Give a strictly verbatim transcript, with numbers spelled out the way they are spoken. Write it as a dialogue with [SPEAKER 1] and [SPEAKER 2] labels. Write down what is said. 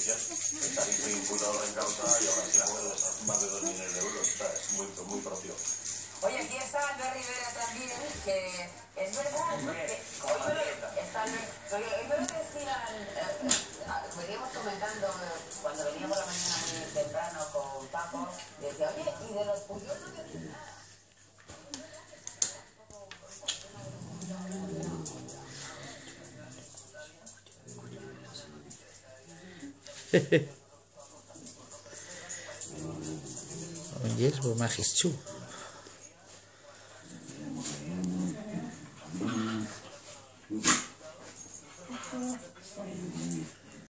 [SPEAKER 1] prisión. Está imputado en causa y ahora sí puede más de dos millones de euros. O sea, es muy, muy propio.
[SPEAKER 2] Oye, aquí está Albert Rivera también, que es verdad que hoy me lo, está, oye, hoy me lo decían, eh, veníamos comentando cuando venía por la mañana muy temprano con Paco, decía, oye, y de los Puyol no que...
[SPEAKER 3] Oye, es por Magis Chu.